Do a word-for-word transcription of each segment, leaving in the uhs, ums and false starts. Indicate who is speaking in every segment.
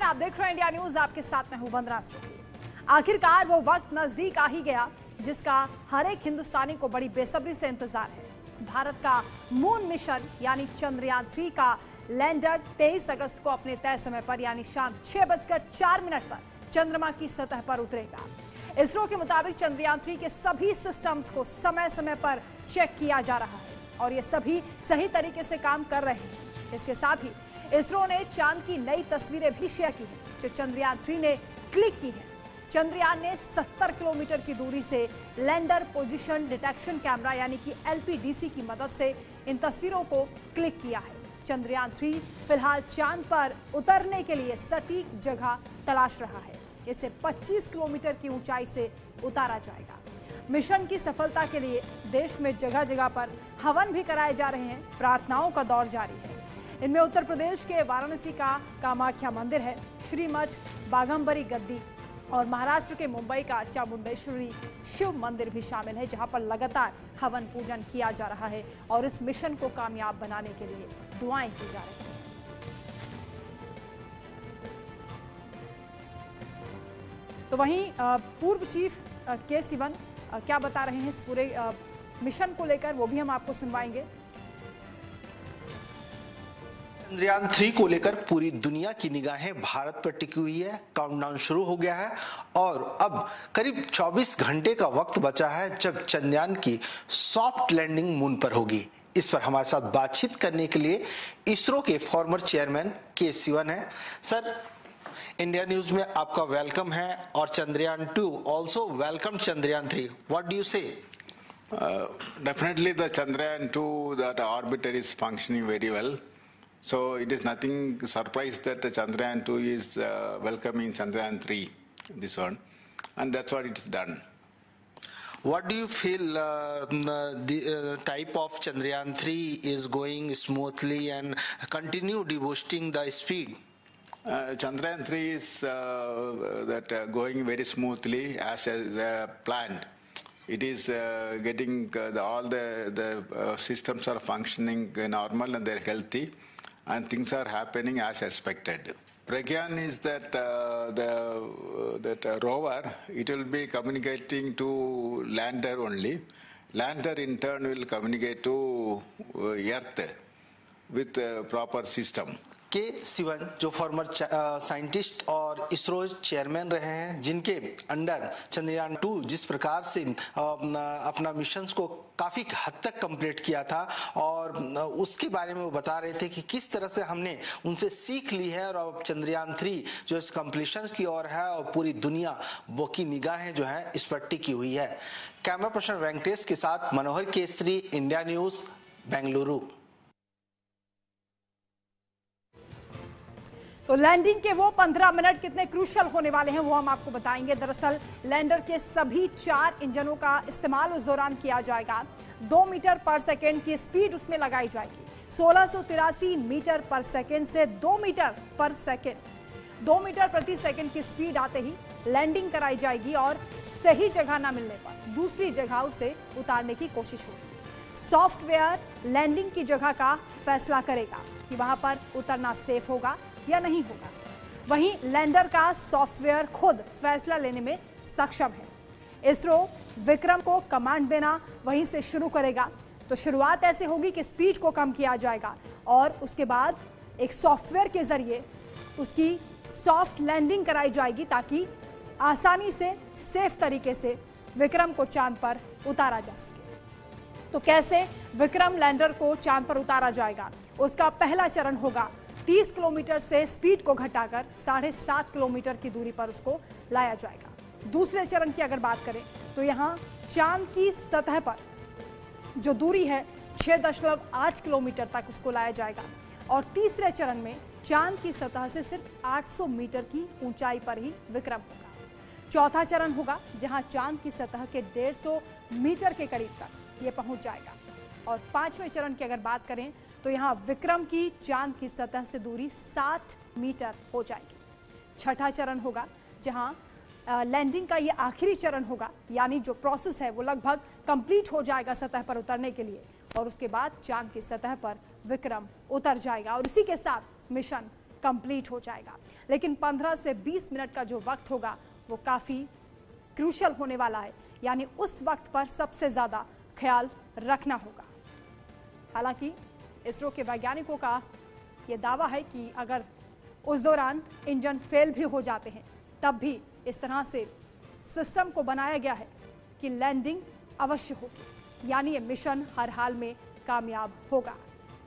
Speaker 1: आप देख रहे हैं इंडिया न्यूज, आपके साथ मैं हूं वंदना श्रोकी। आखिरकार वो वक्त नजदीक आ ही गया जिसका हर एक हिंदुस्तानी को बड़ी बेसब्री से इंतजार है। भारत का मून मिशन यानी चंद्रयान थ्री का लैंडर तेईस अगस्त को अपने तय समय पर यानी शाम छह बजकर चार मिनट पर चंद्रमा की सतह पर उतरेगा। इसरो के मुताबिक चंद्रयान थ्री के सभी सिस्टम्स को समय समय पर चेक किया जा रहा है और ये सभी सही तरीके से काम कर रहे हैं। इसके साथ ही इसरो ने चांद की नई तस्वीरें भी शेयर की हैं जो चंद्रयान थ्री ने क्लिक की हैं। चंद्रयान ने सत्तर किलोमीटर की दूरी से लैंडर पोजीशन डिटेक्शन कैमरा यानी कि एल पी डी सी की मदद से इन तस्वीरों को क्लिक किया है। चंद्रयान थ्री फिलहाल चांद पर उतरने के लिए सटीक जगह तलाश रहा है। इसे पच्चीस किलोमीटर की ऊंचाई से उतारा जाएगा। मिशन की सफलता के लिए देश में जगह जगह पर हवन भी कराए जा रहे हैं। प्रार्थनाओं का दौर जारी है। इनमें उत्तर प्रदेश के वाराणसी का कामाख्या मंदिर है, श्रीमठ बाघंबरी गद्दी और महाराष्ट्र के मुंबई का चामुंडेश्वरी शिव मंदिर भी शामिल है, जहां पर लगातार हवन पूजन किया जा रहा है और इस मिशन को कामयाब बनाने के लिए दुआएं की जा रही हैं। तो वहीं पूर्व चीफ के सिवन क्या बता रहे हैं इस पूरे मिशन को लेकर, वो भी हम आपको सुनवाएंगे।
Speaker 2: चंद्रयान थ्री को लेकर पूरी दुनिया की निगाहें भारत पर टिकी हुई है। काउंटडाउन शुरू हो गया है और अब करीब चौबीस घंटे का वक्त बचा है जब चंद्रयान की सॉफ्ट लैंडिंग मून पर होगी। इस पर हमारे साथ बातचीत करने के लिए इसरो के फॉर्मर चेयरमैन के सिवन है। सर, इंडिया न्यूज में आपका वेलकम है और Chandrayaan two also welcome Chandrayaan three. What do you say?
Speaker 3: Definitely the Chandrayaan two that orbiter is functioning very well. So it is nothing surprise that the Chandrayaan two is uh, welcoming Chandrayaan three, this one, and that's what it is done.
Speaker 2: What do you feel uh, the uh, type of Chandrayaan three is going smoothly and continue boosting the speed?
Speaker 3: Uh, Chandrayaan three is uh, that uh, going very smoothly as uh, planned. It is uh, getting uh, the, all the the uh, systems are functioning normal and they're healthy. And things are happening as expected. Pragyan is that uh, the uh, that uh, rover, it will be communicating to lander only. Lander in turn will communicate to uh, Earth with a proper system.
Speaker 2: के सिवन जो farmer scientist और ISRO chairman रहे हैं, जिनके under Chandrayaan to जिस प्रकार से अपना मिशंस को काफी हद तक कंप्लीट किया था और उसके बारे में वो बता रहे थे कि किस तरह से हमने उनसे सीख ली है और अब चंद्रयान थ्री जो इस कंप्लीशन की ओर है और पूरी दुनिया वो की निगाहें जो है इस पर टिकी हुई है। कैमरा पर्सन वेंकटेश के साथ मनोहर केसरी, इंडिया न्यूज, बेंगलुरु।
Speaker 1: तो लैंडिंग के वो पंद्रह मिनट कितने क्रूशियल होने वाले हैं वो हम आपको बताएंगे। दरअसल लैंडर के सभी चार इंजनों का इस्तेमाल उस दौरान किया जाएगा। दो मीटर पर सेकेंड की स्पीड उसमें लगाई जाएगी। सोलह सौ तिरासी मीटर पर सेकेंड से दो मीटर पर सेकेंड दो मीटर प्रति सेकेंड की स्पीड आते ही लैंडिंग कराई जाएगी और सही जगह ना मिलने पर दूसरी जगह उसे उतारने की कोशिश होगी। सॉफ्टवेयर लैंडिंग की जगह का फैसला करेगा कि वहां पर उतरना सेफ होगा या नहीं होगा। वहीं लैंडर का सॉफ्टवेयर खुद फैसला लेने में सक्षम है। इसरो विक्रम को कमांड देना वहीं से शुरू करेगा। तो शुरुआत ऐसे होगी कि स्पीड को कम किया जाएगा और उसके बाद एक सॉफ्टवेयर के जरिए उसकी सॉफ्ट लैंडिंग कराई जाएगी ताकि आसानी से सेफ तरीके से विक्रम को चांद पर उतारा जा सके। तो कैसे विक्रम लैंडर को चांद पर उतारा जाएगा? उसका पहला चरण होगा तीस किलोमीटर से स्पीड को घटाकर साढ़े सात किलोमीटर की दूरी पर उसको लाया जाएगा। दूसरे चरण की अगर बात करें तो यहाँ चांद की सतह पर जो दूरी है छह दशमलव आठ किलोमीटर तक उसको लाया जाएगा और तीसरे चरण में चांद की सतह से सिर्फ आठ सौ मीटर की ऊंचाई पर ही विक्रम होगा। चौथा चरण होगा जहां चांद की सतह के डेढ़ सौ मीटर के करीब तक ये पहुंच जाएगा और पांचवें चरण की अगर बात करें तो यहाँ विक्रम की चांद की सतह से दूरी साठ मीटर हो जाएगी। छठा चरण होगा जहाँ लैंडिंग का ये आखिरी चरण होगा, यानी जो प्रोसेस है वो लगभग कंप्लीट हो जाएगा सतह पर उतरने के लिए और उसके बाद चांद की सतह पर विक्रम उतर जाएगा और इसी के साथ मिशन कंप्लीट हो जाएगा। लेकिन पंद्रह से बीस मिनट का जो वक्त होगा वो काफ़ी क्रूशल होने वाला है, यानी उस वक्त पर सबसे ज़्यादा ख्याल रखना होगा। हालांकि इसरो के वैज्ञानिकों का ये दावा है कि अगर उस दौरान इंजन फेल भी हो जाते हैं तब भी इस तरह से सिस्टम को बनाया गया है कि लैंडिंग अवश्य होगी, यानी ये मिशन हर हाल में कामयाब होगा।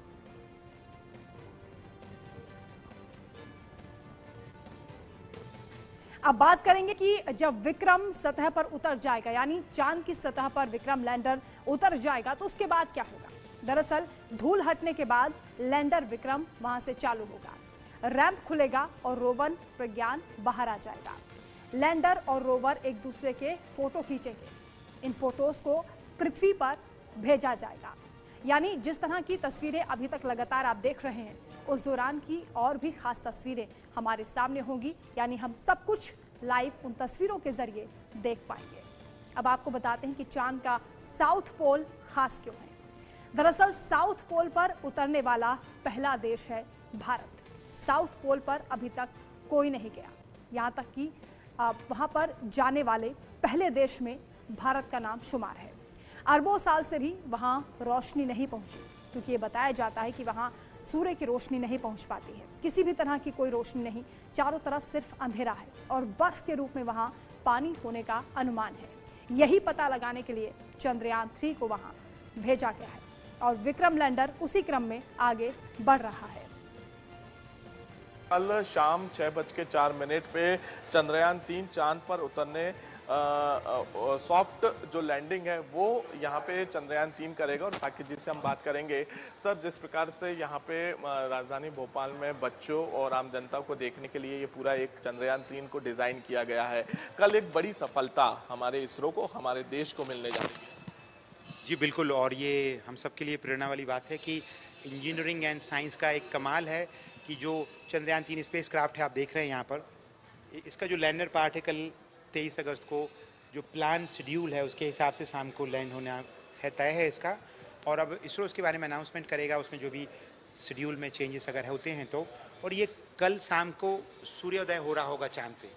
Speaker 1: अब बात करेंगे कि जब विक्रम सतह पर उतर जाएगा, यानी चांद की सतह पर विक्रम लैंडर उतर जाएगा, तो उसके बाद क्या होगा। दरअसल धूल हटने के बाद लैंडर विक्रम वहां से चालू होगा, रैंप खुलेगा और रोवर प्रज्ञान बाहर आ जाएगा। लैंडर और रोवर एक दूसरे के फोटो खींचेंगे, इन फोटोज को पृथ्वी पर भेजा जाएगा। यानी जिस तरह की तस्वीरें अभी तक लगातार आप देख रहे हैं, उस दौरान की और भी खास तस्वीरें हमारे सामने होंगी, यानी हम सब कुछ लाइव उन तस्वीरों के जरिए देख पाएंगे। अब आपको बताते हैं कि चांद का साउथ पोल खास क्यों है। दरअसल साउथ पोल पर उतरने वाला पहला देश है भारत। साउथ पोल पर अभी तक कोई नहीं गया, यहाँ तक कि वहाँ पर जाने वाले पहले देश में भारत का नाम शुमार है। अरबों साल से भी वहाँ रोशनी नहीं पहुँची, क्योंकि ये बताया जाता है कि वहाँ सूर्य की रोशनी नहीं पहुँच पाती है, किसी भी तरह की कोई रोशनी नहीं, चारों तरफ सिर्फ अंधेरा है और बर्फ के रूप में वहाँ पानी होने का अनुमान है। यही पता लगाने के लिए चंद्रयान थ्री को वहाँ भेजा गया है और विक्रम लैंडर उसी क्रम में आगे बढ़ रहा है।
Speaker 4: कल शाम छह बज के चार मिनट पे चंद्रयान तीन चांद पर उतरने सॉफ्ट जो लैंडिंग है वो यहाँ पे चंद्रयान तीन करेगा। और साकिब जी से हम बात करेंगे। सर, जिस प्रकार से यहाँ पे राजधानी भोपाल में बच्चों और आम जनता को देखने के लिए ये पूरा एक चंद्रयान तीन को डिज़ाइन किया गया है, कल एक बड़ी सफलता हमारे इसरो को, हमारे देश को मिलने जा रही है।
Speaker 5: जी बिल्कुल, और ये हम सबके लिए प्रेरणा वाली बात है कि इंजीनियरिंग एंड साइंस का एक कमाल है कि जो चंद्रयान तीन स्पेस क्राफ्ट है आप देख रहे हैं यहाँ पर, इसका जो लैंडर पार्ट है कल तेईस अगस्त को जो प्लान शेड्यूल है उसके हिसाब से शाम को लैंड होना है, तय है इसका। और अब इसरो उसके बारे में अनाउंसमेंट करेगा, उसमें जो भी शेड्यूल में चेंजेस अगर होते हैं तो। और ये कल शाम को सूर्योदय हो रहा होगा चांद पे,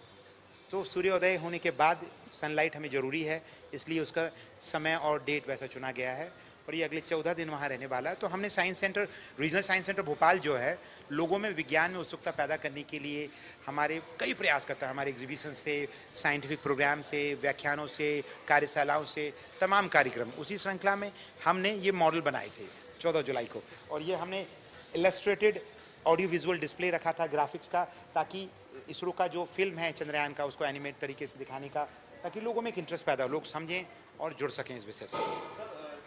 Speaker 5: तो सूर्योदय होने के बाद सनलाइट हमें ज़रूरी है, इसलिए उसका समय और डेट वैसा चुना गया है। और ये अगले चौदह दिन वहाँ रहने वाला है। तो हमने science centre, regional science centre Bhopal जो है, लोगों में विज्ञान में उत्सुकता पैदा करने के लिए हमारे कई प्रयास करता है। हमारे एग्जीबिशन से, साइंटिफिक प्रोग्राम से, व्याख्यानों से, कार्यशालाओं से, तमाम कार्यक्रम, उसी श्रृंखला में हमने ये मॉडल बनाए थे चौदह जुलाई को। और ये हमने इलस्ट्रेटेड ऑडियो विजुअल डिस्प्ले रखा था ग्राफिक्स का, ताकि इसरो का जो फिल्म है चंद्रयान का उसको एनिमेट तरीके से दिखाने का, ताकि लोगों में एक इंटरेस्ट पैदा हो, लोग समझें और जुड़ सकें इस विषय से।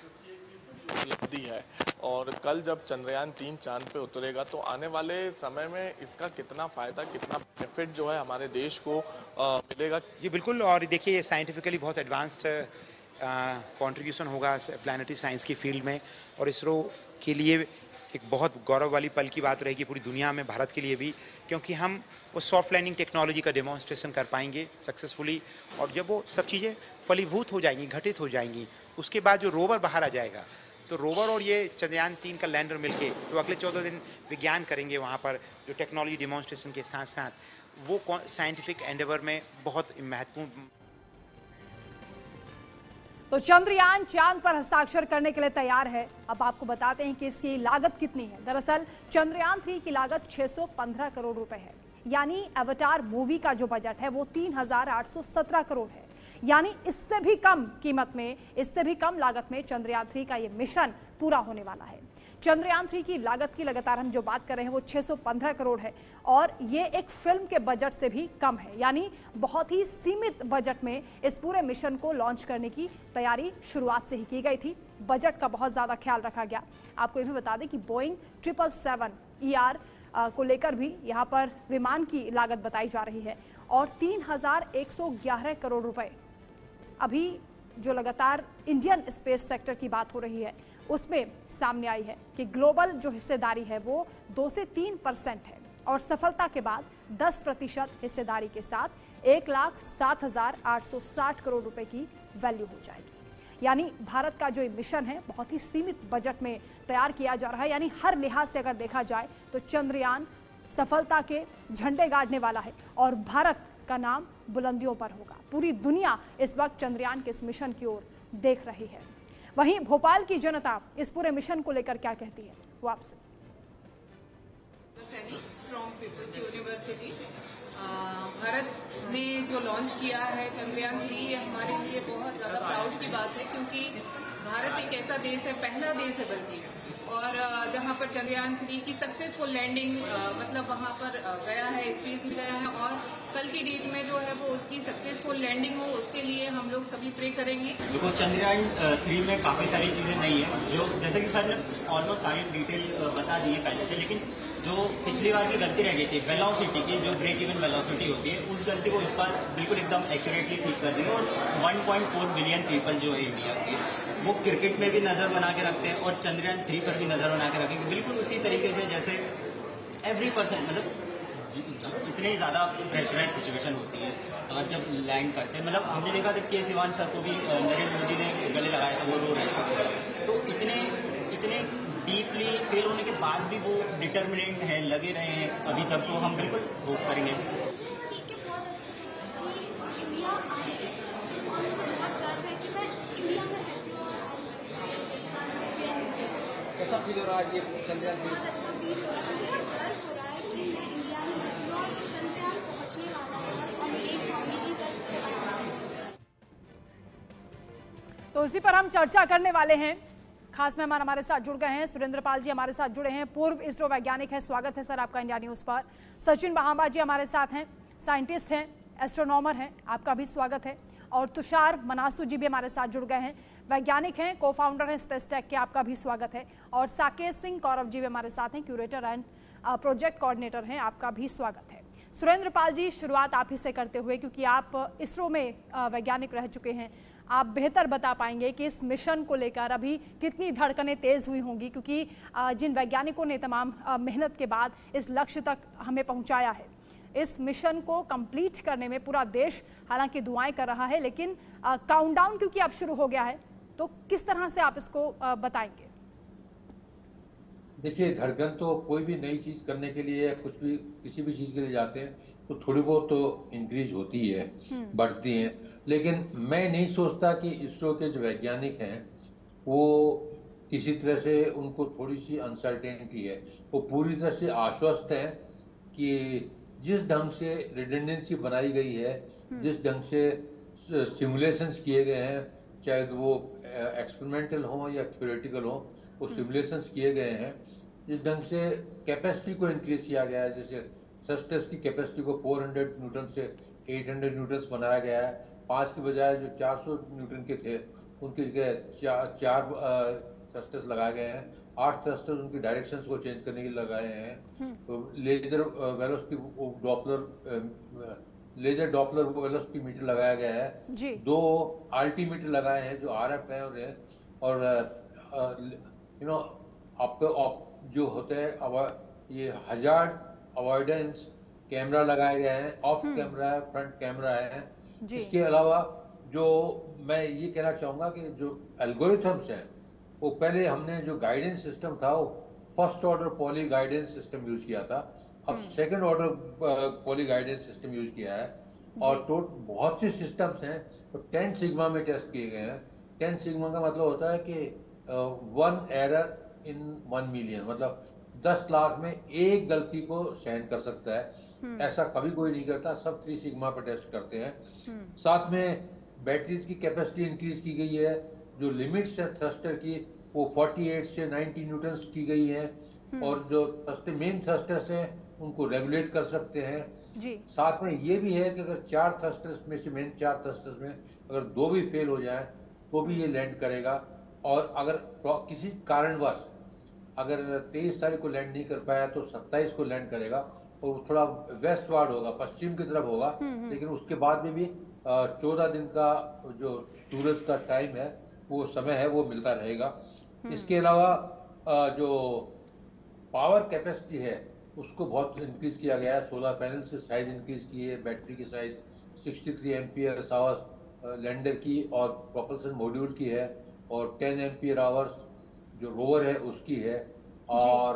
Speaker 4: उपलब्धि है और कल जब चंद्रयान तीन चांद पे उतरेगा तो आने वाले समय में इसका कितना फायदा, कितना बेनिफिट जो है हमारे देश को आ, मिलेगा।
Speaker 5: जी बिल्कुल, और देखिए ये साइंटिफिकली बहुत एडवांस्ड कंट्रीब्यूशन होगा प्लानिटरी साइंस की फील्ड में, और इसरो के लिए एक बहुत गौरव वाली पल की बात रहेगी पूरी दुनिया में, भारत के लिए भी, क्योंकि हम वो सॉफ्ट लैंडिंग टेक्नोलॉजी का डेमोन्स्ट्रेशन कर पाएंगे सक्सेसफुली। और जब वो सब चीज़ें फलीभूत हो जाएंगी, घटित हो जाएंगी, उसके बाद जो रोवर बाहर आ जाएगा, तो रोवर और ये चंद्रयान तीन का लैंडर मिलके जो अगले चौदह दिन विज्ञान करेंगे वहाँ पर, जो टेक्नोलॉजी डिमॉन्स्ट्रेशन के साथ साथ वो साइंटिफिक एंडेवर में बहुत महत्वपूर्ण।
Speaker 1: तो चंद्रयान चांद पर हस्ताक्षर करने के लिए तैयार है। अब आपको बताते हैं कि इसकी लागत कितनी है। दरअसल चंद्रयान थ्री की लागत छह सौ पंद्रह करोड़ रुपए है, यानी अवतार मूवी का जो बजट है वो तीन हजार आठ सौ सत्रह करोड़ है। यानी इससे भी कम कीमत में, इससे भी कम लागत में चंद्रयान थ्री का ये मिशन पूरा होने वाला है। चंद्रयान थ्री की लागत की लगातार हम जो बात कर रहे हैं वो छह सौ पंद्रह करोड़ है और ये एक फिल्म के बजट से भी कम है। यानी बहुत ही सीमित बजट में इस पूरे मिशन को लॉन्च करने की तैयारी शुरुआत से ही की गई थी। बजट का बहुत ज्यादा ख्याल रखा गया। आपको ये भी बता दें कि Boeing triple seven E R को लेकर भी यहाँ पर विमान की लागत बताई जा रही है और तीन हजार एक सौ ग्यारह करोड़ रुपए अभी जो लगातार इंडियन स्पेस सेक्टर की बात हो रही है उसमें सामने आई है कि ग्लोबल जो हिस्सेदारी है वो दो से तीन परसेंट है और सफलता के बाद दस प्रतिशत हिस्सेदारी के साथ एक लाख सात हजार आठ सौ साठ करोड़ रुपए की वैल्यू हो जाएगी। यानी भारत का जो ये मिशन है बहुत ही सीमित बजट में तैयार किया जा रहा है। यानी हर लिहाज से अगर देखा जाए तो चंद्रयान सफलता के झंडे गाड़ने वाला है और भारत का नाम बुलंदियों पर होगा। पूरी दुनिया इस वक्त चंद्रयान के इस मिशन की ओर देख रही है। वहीं भोपाल की जनता इस पूरे मिशन को लेकर क्या कहती है, वो आपसे।
Speaker 6: फ्रॉम पीपल्स यूनिवर्सिटी, भारत ने जो लॉन्च किया है चंद्रयान थ्री, ये हमारे लिए बहुत ज़्यादा प्राउड की बात है, क्योंकि भारत एक ऐसा देश है, पहला देश है बल्कि, और जहां पर चंद्रयान थ्री की सक्सेसफुल लैंडिंग मतलब वहां पर गया है, स्पेस में गया है, और कल की डेट में जो है वो उसकी सक्सेसफुल लैंडिंग हो, उसके लिए हम लोग सभी प्रे करेंगे।
Speaker 7: देखो, चंद्रयान थ्री में काफी सारी चीजें नई है, जो जैसे कि सर ने ऑलमोस्ट सारी डिटेल बता दी है पहले से, लेकिन जो पिछली बार की गलती रह गई थी वेलोसिटी की, जो ब्रेक इवन वेलोसिटी होती है, उस गलती को इस बार बिल्कुल एकदम एक्यूरेटली ठीक कर दी है। और one point four billion people जो है इंडिया के, वो क्रिकेट में भी नजर बना के रखते हैं और चंद्रयान थ्री पर भी नजर बना के रखेंगे, बिल्कुल उसी तरीके से जैसे एवरी पर्सन, मतलब इतनी ज्यादा प्रेशराइज सिचुएशन होती है अगर जब लैंड करते हैं। मतलब हमने देखा था के सिवान सर को भी नरेंद्र मोदी ने गले लगाया था, वो रो रहे थे, तो इतने इतने डीपली फेल होने के बाद भी वो डिटर्मिनेंट है, लगे रहे हैं अभी तक, तो हम बिल्कुल होप करेंगे।
Speaker 8: कैसा फील हो रहा है ये चंद्रयान थ्री?
Speaker 1: तो इसी पर हम चर्चा करने वाले हैं। खास मेहमान हमारे साथ जुड़ गए हैं, सुरेंद्र पाल जी हमारे साथ जुड़े हैं, पूर्व इसरो वैज्ञानिक हैं। स्वागत है सर आपका इंडिया न्यूज पर। सचिन बहामा जी हमारे साथ हैं, साइंटिस्ट हैं, एस्ट्रोनॉमर हैं, आपका भी स्वागत है। और तुषार मनासू जी भी हमारे साथ जुड़ गए हैं, वैज्ञानिक हैं, को फाउंडर हैं स्पेस टेक के, आपका भी स्वागत है। और साकेत सिंह कौरव जी भी हमारे साथ हैं, क्यूरेटर एंड प्रोजेक्ट कोऑर्डिनेटर हैं, आपका भी स्वागत है। सुरेंद्र पाल जी, शुरुआत आप ही से करते हुए, क्योंकि आप इसरो में वैज्ञानिक रह चुके हैं, आप बेहतर बता पाएंगे कि इस मिशन को लेकर अभी कितनी धड़कनें तेज हुई होंगी, क्योंकि जिन वैज्ञानिकों ने तमाम मेहनत के बाद इस लक्ष्य तक हमें पहुंचाया है, इस मिशन को कंप्लीट करने में पूरा देश हालांकि दुआएं कर रहा है, लेकिन काउंटडाउन क्योंकि अब शुरू हो गया है, तो किस तरह से आप इसको बताएंगे?
Speaker 9: देखिए, धड़कन तो कोई भी नई चीज करने के लिए, कुछ भी किसी भी चीज के लिए जाते हैं तो थोड़ी बहुत तो इंक्रीज होती है, बढ़ती है। लेकिन मैं नहीं सोचता कि इसरो के जो वैज्ञानिक हैं वो किसी तरह से, उनको थोड़ी सी अनसर्टेनिटी है, वो पूरी तरह से आश्वस्त हैं कि जिस ढंग से रिडंडेंसी बनाई गई है, जिस ढंग से सिमुलेशंस किए गए हैं, चाहे वो एक्सपेरिमेंटल हो या थ्योरेटिकल हो, वो सिमुलेशंस किए गए हैं, जिस ढंग से कैपेसिटी को इंक्रीज किया गया है, जैसे थ्रस्टर्स की कैपेसिटी को चार सौ न्यूटन से आठ सौ न्यूटन बनाया गया है, पाँच के बजाय जो चार सौ न्यूटन के थे उनकी जगह चार चार थ्रस्टर्स लगाए गए हैं, आठ थ्रस्टर्स उनकी डायरेक्शंस को चेंज करने के लिए लगाए हैं। तो laser velocity Doppler laser Doppler velocity meter लगाया गया है जी। दो अल्टीमीटर लगाए हैं जो आर एफ है, और यू नो आपको जो होते हैं ये हजार अवॉइडेंस कैमरा लगाए गए हैं, ऑफ कैमरा है, फ्रंट कैमरा है। इसके अलावा जो मैं ये कहना चाहूंगा कि जो एल्गोरिथम्स हैं, वो पहले हमने जो गाइडेंस सिस्टम था वो first order poly guidance system use किया था, अब second order poly guidance system use किया है। और तो बहुत से सिस्टम्स हैं तो टेन सिग्मा में टेस्ट किए गए हैं। टेन सिग्मा का मतलब होता है कि one error in one million, मतलब दस लाख में एक गलती को सहन कर सकता है। ऐसा कभी कोई नहीं करता, सब थ्री सिग्मा पे टेस्ट करते हैं। साथ में बैटरीज की कैपेसिटी इंक्रीज की गई है, जो लिमिट्स है थ्रस्टर की वो अड़तालीस से नब्बे न्यूटन की गई है, और जो थ्रस्टर मेन थ्रस्टर्स हैं उनको रेगुलेट कर सकते हैं जी। साथ में ये भी है कि अगर चार थ्रस्टर्स में से मेन चार थ्रस्टर्स में अगर दो भी फेल हो जाए तो भी ये लैंड करेगा। और अगर किसी कारणवश अगर तेईस तारीख को लैंड नहीं कर पाया तो सत्ताईस को लैंड करेगा, और थोड़ा वेस्ट वार्ड होगा, पश्चिम की तरफ होगा, लेकिन उसके बाद में भी चौदह दिन का जो सूरज का टाइम है, वो समय है, वो मिलता रहेगा। इसके अलावा जो पावर कैपेसिटी है उसको बहुत इंक्रीज किया गया है, सोलर पैनल से साइज इंक्रीज की है, बैटरी की साइज तिरसठ एम्पियर आवर्स लैंडर की और प्रोपल्सन मॉड्यूल की है, और दस एम्पियर आवर्स जो रोवर है उसकी है, और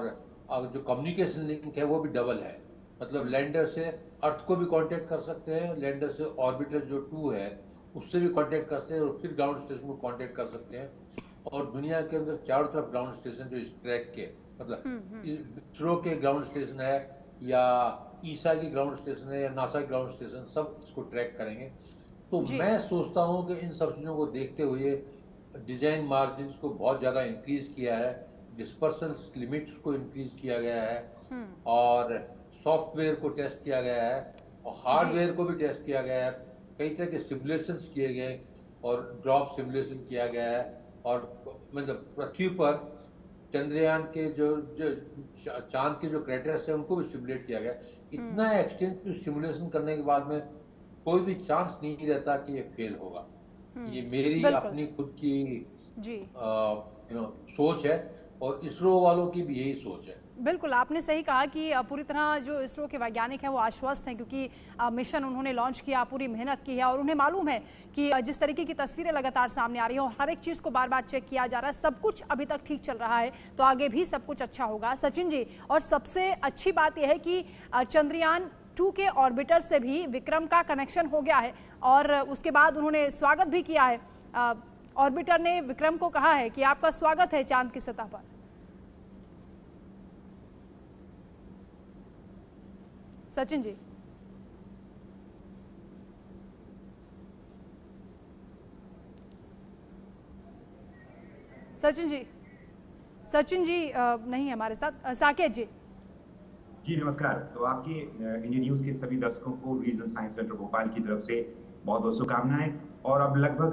Speaker 9: जो कम्युनिकेशन लिंक है वो भी डबल है, मतलब लैंडर से अर्थ को भी कांटेक्ट कर सकते हैं, लैंडर से ऑर्बिटर जो टू है उससे भी कांटेक्ट कर सकते हैं और फिर ग्राउंड स्टेशन को कांटेक्ट कर सकते हैं। और दुनिया के अंदर चारों तरफ ग्राउंड स्टेशन जो इस ट्रैक के, मतलब इसरो के ग्राउंड स्टेशन है या ईसा की ग्राउंड स्टेशन है या नासा ग्राउंड स्टेशन, सब इसको ट्रैक करेंगे। तो मैं सोचता हूँ कि इन सब चीज़ों को देखते हुए डिजाइन मार्जिन को बहुत ज़्यादा इंक्रीज किया है, डिस्पर्सन लिमिट्स को इंक्रीज किया गया है और सॉफ्टवेयर को टेस्ट किया गया है और हार्डवेयर को भी टेस्ट किया गया है। कई तरह के सिमुलेशंस किए गए और ड्रॉप सिमुलेशन किया गया है और मतलब पृथ्वी पर चंद्रयान के जो जो चांद के जो क्रेटर्स है उनको भी सिमुलेट किया गया। इतना एक्सटेंसिव सिमुलेशन करने के बाद में कोई भी चांस नहीं रहता कि ये फेल होगा। ये मेरी अपनी खुद की यू नो सोच है और इसरो वालों की भी यही सोच है।
Speaker 1: बिल्कुल, आपने सही कहा कि पूरी तरह जो इसरो के वैज्ञानिक हैं वो आश्वस्त हैं, क्योंकि मिशन उन्होंने लॉन्च किया, पूरी मेहनत की है और उन्हें मालूम है कि जिस तरीके की तस्वीरें लगातार सामने आ रही हैं और हर एक चीज़ को बार बार चेक किया जा रहा है, सब कुछ अभी तक ठीक चल रहा है, तो आगे भी सब कुछ अच्छा होगा। सचिन जी, और सबसे अच्छी बात यह है कि चंद्रयान टू के ऑर्बिटर से भी विक्रम का कनेक्शन हो गया है और उसके बाद उन्होंने स्वागत भी किया है। ऑर्बिटर ने विक्रम को कहा है कि आपका स्वागत है चांद की सतह पर। सचिन जी, सचिन जी, सचिन जी नहीं है हमारे साथ। साकेत जी
Speaker 10: जी नमस्कार। तो आपके इंडियन न्यूज के सभी दर्शकों को रीजनल साइंस सेंटर भोपाल की तरफ से बहुत बहुत शुभकामनाएं। और अब लगभग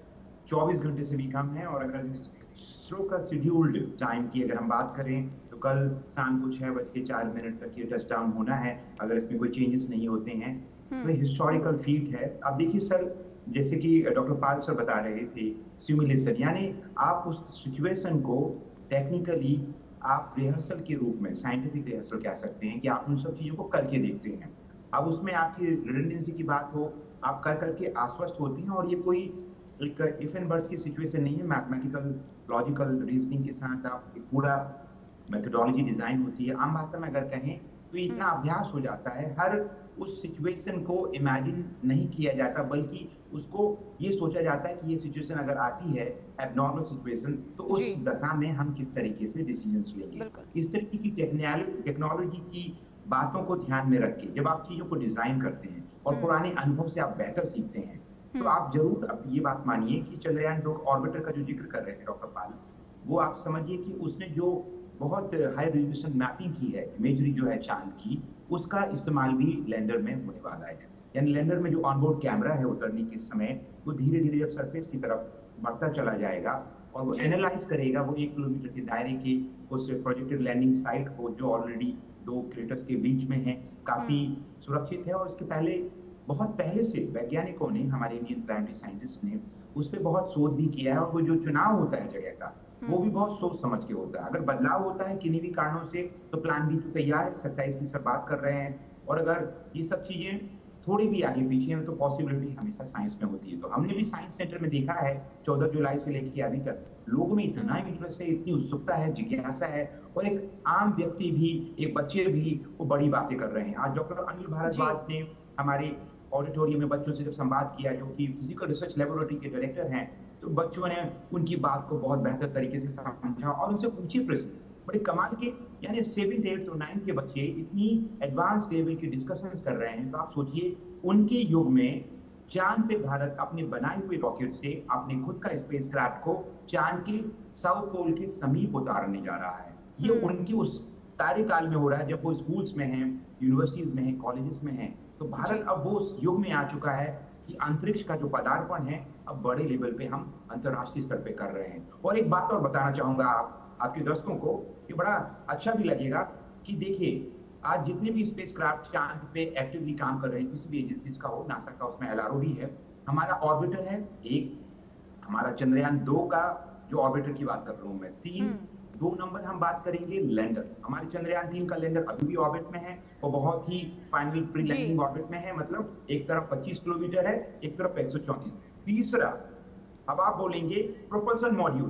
Speaker 10: चौबीस घंटे से भी कम है और अगर इसरो का शेड्यूल्ड टाइम की अगर हम बात करें तो कल शाम को छह बज के चार मिनट तक ये टचडाउन होना है, अगर इसमें कोई चेंजेस नहीं होते हैं तो हिस्टोरिकल फीट है। अब देखिए सर, जैसे कि डॉक्टर पाल सर बता रहे थे, सिमुलेशन यानी आप उस सिचुएशन को टेक्निकली आप रिहर्सल के रूप में, साइंटिफिक रिहर्सल कह सकते हैं कि आप उन सब चीज़ों को करके देखते हैं। अब उसमें आपकी रिडंडेंसी की बात हो, आप कर करके आश्वस्त होते हैं और ये कोई एक इफ एंड बट्स की सिचुएशन नहीं है। मैथमेटिकल लॉजिकल रीजनिंग के साथ आप एक पूरा मेथोडोलॉजी डिजाइन होती है। आम भाषा में अगर कहें तो इतना अभ्यास हो जाता है, हर उस सिचुएशन को इमेजिन नहीं किया जाता बल्कि उसको ये सोचा जाता है कि ये सिचुएशन अगर आती है एबनॉर्मल सिचुएशन तो उस दशा में हम किस तरीके से डिसीजंस लेंगे। इस तरीके की टेक्नोलॉजी की बातों को ध्यान में रख के जब आप चीजों को डिजाइन करते हैं और पुराने अनुभव से आप बेहतर सीखते हैं तो आप जरूर अब ये बात मानिए कि चंद्रयान दो ऑर्बिटर का जो जिक्र कर रहे थे डॉक्टर पाल, वो आप समझिए कि उसने जो बहुत हाई रेजोल्यूशन मैपिंग की है, इमेजरी जो है चांद की, उसका इस्तेमाल भी लैंडर में होने वाला है। यानी लैंडर में जो ऑनबोर्ड कैमरा है उतरने के समय वो धीरे धीरे जब सरफेस की तरफ बढ़ता चला जाएगा और वो एनालाइज करेगा, वो एक किलोमीटर के दायरे के उस प्रोजेक्टेड लैंडिंग साइट को जो ऑलरेडी दो क्रेटर्स के बीच में है, काफी सुरक्षित है। और इसके पहले बहुत पहले से वैज्ञानिकों ने, हमारे इंडियन प्लानिटरी साइंटिस्ट ने उस पर बहुत शोध भी किया है और वो जो चुनाव होता है जगह का वो भी बहुत सोच समझ के होता है। अगर बदलाव होता है किन्हीं भी कारणों से तो प्लान भी तो तैयार है, सत्ताईस की सब बात कर रहे हैं। और अगर ये सब चीजें थोड़ी भी आगे पीछे हैं तो पॉसिबिलिटी हमेशा साइंस में होती है। तो हमने भी साइंस सेंटर में देखा है चौदह जुलाई से लेकर अभी तक लोगों में इतना इंटरेस्ट है, इतनी उत्सुकता है, जिज्ञासा है और एक आम व्यक्ति भी, एक बच्चे भी वो बड़ी बातें कर रहे हैं। आज डॉक्टर अनिल भारद्वाज ने हमारे ऑडिटोरियम में बच्चों से जब संवाद किया, जो कि फिजिकल रिसर्च लेबोरेटरी के डायरेक्टर हैं, तो बच्चों ने उनकी बात को बहुत बेहतर तरीके से समझा और उनसे पूछे प्रश्न बड़े कमाल के। यानी सेवन एट और नाइन के बच्चे इतनी एडवांस लेवल की डिस्कशंस कर रहे हैं। तो आप सोचिए उनके युग में चांद पे भारत अपने बनाए हुए रॉकेट से अपने खुद का स्पेसक्राफ्ट को चांद के साउथ पोल के समीप उतारने जा रहा है। ये उनके उस कार्यकाल में हो रहा है जब वो स्कूल्स में हैं, यूनिवर्सिटीज में हैं, कॉलेजेस में हैं। तो भारत अब वो उस युग में आ चुका है कि अंतरिक्ष का जो पदार्पण है अब बड़े लेवल पे हम अंतर्राष्ट्रीय स्तर पे कर रहे हैं। और एक बात और बताना चाहूंगा आप आपके दर्शकों को, ये बड़ा अच्छा भी लगेगा कि देखिए आज जितने भी स्पेसक्राफ्ट चांद पे एक्टिवली काम कर रहे हैं, किसी भी एजेंसीज का हो, नासा का उसमें एल आर ओ भी है, हमारा ऑर्बिटर है एक, हमारा चंद्रयान दो का जो ऑर्बिटर की बात कर रहा हूँ मैं, तीन दो नंबर हम बात करेंगे लैंडर। हमारे चंद्रयान तीन का लैंडर अभी भी ऑर्बिट में है और बहुत ही फाइनल प्री लैंडिंग ऑर्बिट में है, मतलब एक तरफ पच्चीस किलोमीटर है, एक तरफ एक सौ चौंतीस। तीसरा अब आप बोलेंगे प्रोपल्सन मॉड्यूल,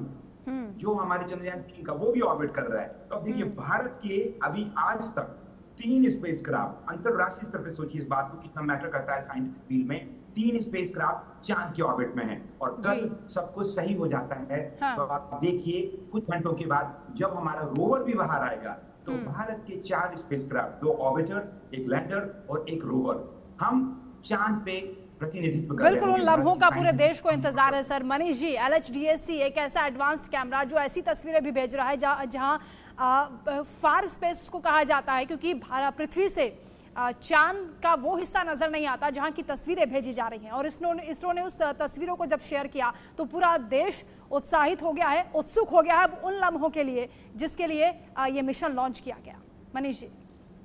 Speaker 10: जो हमारे चंद्रयान तीन का वो भी ऑर्बिट कर रहा है। तो अब देखिए भारत के अभी आज तक तीन स्पेसक्राफ्ट, अंतरराष्ट्रीय स्तर पर सोचिए इस बात को कितना मैटर करता है साइंटिफिक फील्ड में, तीन स्पेसक्राफ्ट चांद के ऑर्बिट में हैं और कल सब कुछ सही हो जाता है। हाँ। तो आप देखिए कुछ घंटों के बाद जब हमारा रोवर भी बाहर आएगा तो भारत के चार स्पेसक्राफ्ट, दो ऑर्बिटर, एक लैंडर और एक रोवर, हम चांद पे प्रतिनिधित्व कर रहे हैं।
Speaker 1: बिल्कुल उन लम्हों का पूरे देश को इंतजार है sir. Manish ji, L H D S C एक ऐसा एडवांस्ड कैमरा जो ऐसी तस्वीरें भी भेज रहा है जहां जहां फार स्पेस को कहा जाता है, क्योंकि पृथ्वी से चांद का वो हिस्सा नजर नहीं आता जहां की तस्वीरें भेजी जा रही हैं। और इसरो ने इसरो ने उस तस्वीरों को जब शेयर किया तो पूरा देश उत्साहित हो गया है, उत्सुक हो गया है उन लम्हों के लिए जिसके लिए ये मिशन लॉन्च किया गया। मनीष जी।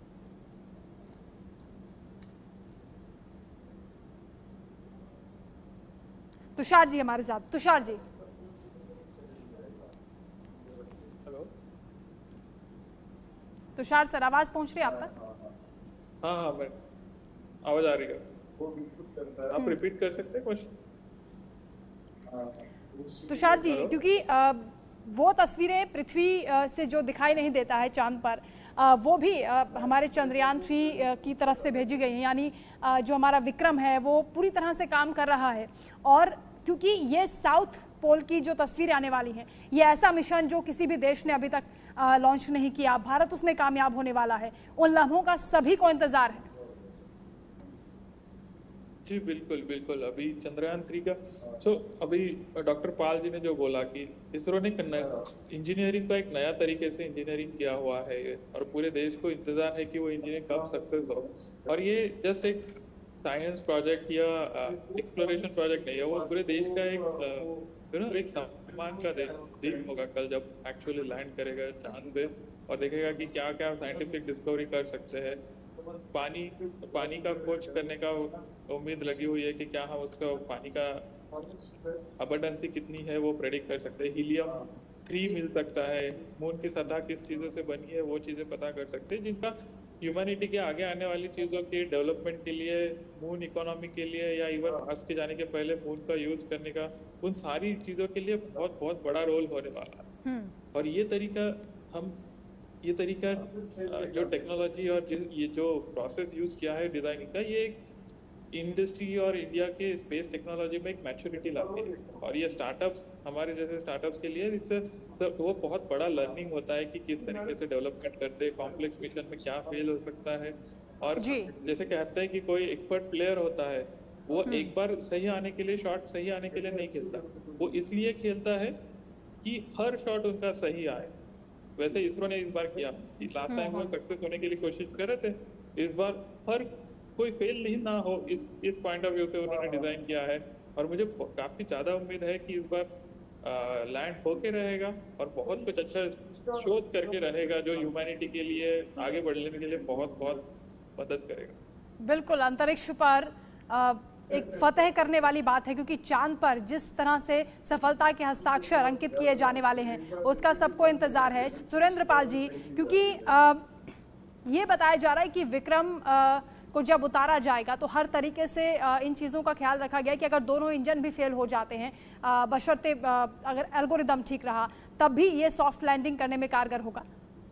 Speaker 1: तुषार जी हमारे साथ। तुषार जी।
Speaker 11: हेलो
Speaker 1: तुषार सर, आवाज पहुंच रही है आप तक?
Speaker 11: हाँ हाँ मैं आवाज आ रही है, आप रिपीट कर सकते हैं क्वेश्चन?
Speaker 1: तुषार जी, क्योंकि वो तस्वीरें पृथ्वी से जो दिखाई नहीं देता है चांद पर, वो भी हमारे चंद्रयान थ्री की तरफ से भेजी गई है, यानी जो हमारा विक्रम है वो पूरी तरह से काम कर रहा है। और क्योंकि ये साउथ पोल की जो तस्वीरें आने वाली हैं, ये ऐसा मिशन जो किसी भी देश ने अभी तक लॉन्च नहीं किया, भारत उसमें कामयाब होने वाला है, उन लम्हों का सभी को इंतजार है।
Speaker 11: जी बिल्कुल बिल्कुल। अभी चंद्रयान थ्री का सो so, अभी डॉक्टर पाल जी ने जो बोला कि इसरो ने इंजीनियरिंग का एक नया तरीके से इंजीनियरिंग किया हुआ है और पूरे देश को इंतजार है कि वो इंजीनियरिंग कब सक्सेस हो। और ये जस्ट एक साइंस प्रोजेक्ट या एक्सप्लोरेशन प्रोजेक्ट नहीं है, वो पूरे देश का एक यू नो एक सम्मान का दिन होगा कल जब एक्चुअली लैंड करेगा चांद पे और देखेगा कि क्या क्या साइंटिफिक डिस्कवरी कर सकते हैं। पानी पानी का खोज करने का उम्मीद लगी हुई है कि क्या हम उसका पानी का अबंडेंसी कितनी है वो प्रेडिक्ट कर सकते हैं। हीलियम थ्री मिल सकता है, मून की सतह किस चीज़ों से बनी है वो चीज़ें पता कर सकते हैं, जिनका ह्यूमैनिटी के आगे आने वाली चीज़ों के डेवलपमेंट के लिए, मून इकोनॉमी के लिए या इवन मार्स के जाने के पहले मून का यूज़ करने का, उन सारी चीज़ों के लिए बहुत बहुत बड़ा रोल होने वाला है। और ये तरीका हम ये तरीका जो टेक्नोलॉजी और ये जो प्रोसेस यूज़ किया है डिज़ाइनिंग का, ये एक इंडस्ट्री और इंडिया के स्पेस टेक्नोलॉजी में एक मैच्योरिटी लाती है। और ये स्टार्टअप्स, हमारे जैसे स्टार्टअप्स के लिए इससे वो बहुत बड़ा लर्निंग होता है कि किस तरीके से डेवलपमेंट करते हैं, कॉम्प्लेक्स मिशन में क्या फेल हो सकता है। और जैसे कहते हैं कि कोई एक्सपर्ट प्लेयर होता है, वो एक बार सही आने के लिए, शॉट सही आने के लिए नहीं खेलता, वो इसलिए खेलता है कि हर शॉट उनका सही आए। वैसे इसरो ने इस बार किया, लास्ट टाइम वो सक्सेस होने के लिए कोशिश कर रहे थे, इस बार हर कोई फेल नहीं ना हो, इस इस पॉइंट ऑफ व्यू से उन्होंने डिजाइन किया है। और मुझे काफी ज्यादा उम्मीद है कि इस बार लैंड होके रहेगा और बहुत कुछ अच्छा शोध करके रहेगा जो ह्यूमैनिटी के लिए आगे बढ़ने के लिए बहुत बहुत मदद करेगा।
Speaker 1: बिल्कुल, अंतरिक्ष पर आ... एक फतेह करने वाली बात है, क्योंकि चांद पर जिस तरह से सफलता के हस्ताक्षर अंकित किए जाने वाले हैं उसका सबको इंतजार है। सुरेंद्र पाल जी, क्योंकि आ, ये बताया जा रहा है कि विक्रम आ, को जब उतारा जाएगा तो हर तरीके से आ, इन चीज़ों का ख्याल रखा गया कि अगर दोनों इंजन भी फेल हो जाते हैं, बशर्ते अगर एल्गोरिदम ठीक रहा, तब भी ये सॉफ्ट लैंडिंग करने में कारगर होगा।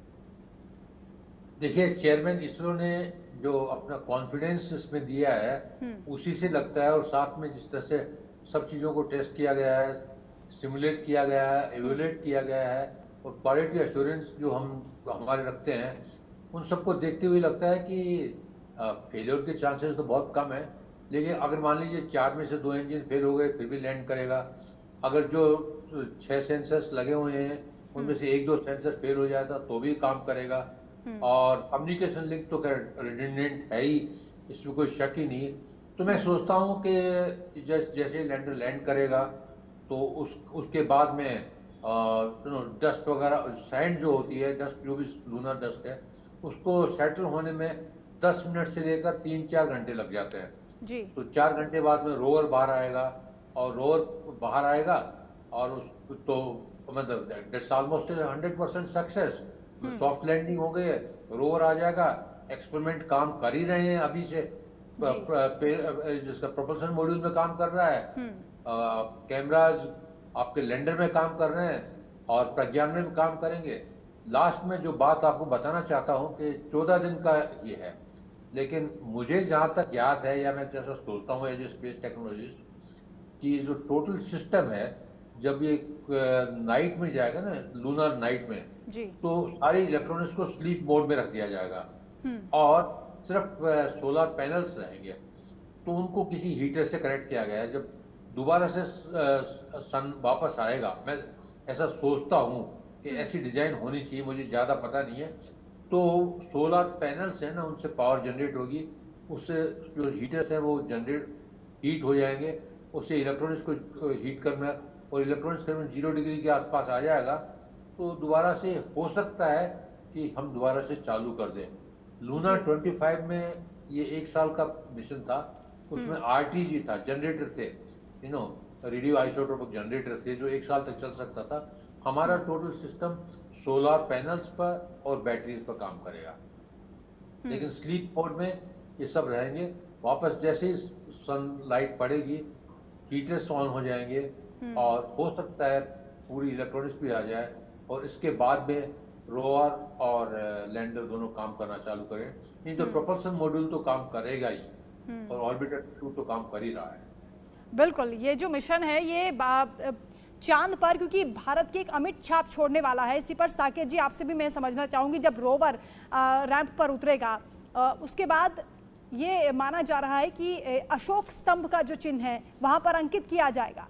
Speaker 9: देखिए, चेयरमैन इसरो ने जो अपना कॉन्फिडेंस इसमें दिया है उसी से लगता है, और साथ में जिस तरह से सब चीज़ों को टेस्ट किया गया है, सिमुलेट किया गया है, एवेल्युएट किया गया है, और क्वालिटी एश्योरेंस जो हम हमारे रखते हैं, उन सबको देखते हुए लगता है कि फेलियर के चांसेस तो बहुत कम है। लेकिन अगर मान लीजिए चार में से दो इंजन फेल हो गए फिर भी लैंड करेगा। अगर जो छः सेंसर्स लगे हुए हैं उनमें से एक दो सेंसर फेल हो जाता तो भी काम करेगा। और कम्युनिकेशन लिंक तो रिडंडेंट है ही, इसमें कोई शक ही नहीं। तो मैं सोचता हूँ कि जैसे लैंडर लैंड करेगा तो उस उसके बाद में डस्ट वगैरह, सैंड जो होती है, डस्ट जो भी लूनर डस्ट है, उसको सेटल होने में दस मिनट से लेकर तीन चार घंटे लग जाते हैं
Speaker 1: जी। तो
Speaker 9: चार घंटे बाद में रोवर बाहर आएगा, और रोवर बाहर आएगा और उस तो मतलब that's almost hundred percent success. Soft landing हो गई है, रोवर आ जाएगा, एक्सपेरिमेंट काम कर ही रहे हैं अभी से, जिसका प्रोपल्शन मॉड्यूल में काम कर रहा है, कैमराज आपके लैंडर में काम कर रहे हैं, और प्रज्ञान में भी काम करेंगे। लास्ट में जो बात आपको बताना चाहता हूँ कि चौदह दिन का ये है, लेकिन मुझे जहाँ तक याद है या मैं जैसा सोचता हूँ एज ए स्पेस टेक्नोलॉजिस्ट कि जो टोटल सिस्टम है जब ये नाइट में जाएगा ना, लूनर नाइट में
Speaker 1: जी,
Speaker 9: तो सारे इलेक्ट्रॉनिक्स को स्लीप मोड में रख दिया जाएगा और सिर्फ सोलर पैनल्स रहेंगे। तो उनको किसी हीटर से कनेक्ट किया गया है। जब दोबारा से सन वापस आएगा, मैं ऐसा सोचता हूँ कि ऐसी डिजाइन होनी चाहिए, मुझे ज़्यादा पता नहीं है। तो सोलर पैनल्स हैं ना, उनसे पावर जनरेट होगी, उससे जो हीटर्स हैं वो जनरेट हीट हो जाएंगे, उससे इलेक्ट्रॉनिक्स को हीट करना, और इलेक्ट्रॉनिक्स करना जीरो डिग्री के आसपास आ जाएगा तो दोबारा से हो सकता है कि हम दोबारा से चालू कर दें। लूना पच्चीस में ये एक साल का मिशन था, उसमें आरटीजी था, जनरेटर थे, you know radio isotopic generator थे जो एक साल तक चल सकता था। हमारा टोटल सिस्टम सोलर पैनल्स पर और बैटरीज पर काम करेगा, लेकिन स्लीप मोड में ये सब रहेंगे। वापस जैसे ही सनलाइट पड़ेगी हीटर्स ऑन हो जाएंगे और हो सकता है पूरी इलेक्ट्रॉनिक्स भी आ जाए, और इसके बाद में रोवर और लैंडर दोनों काम करना चालू करें। नहीं तो प्रोपल्शन मॉड्यूल तो काम करेगा ही और ऑर्बिटर टू तो काम कर ही रहा है।
Speaker 1: बिल्कुल, ये जो मिशन है ये चांद पर, क्योंकि भारत की एक अमिट छाप छोड़ने वाला है। इसी पर साकेत जी आपसे भी मैं समझना चाहूंगी, जब रोवर रैंप पर उतरेगा उसके बाद ये माना जा रहा है कि अशोक स्तंभ का जो चिन्ह है वहां पर अंकित किया जाएगा।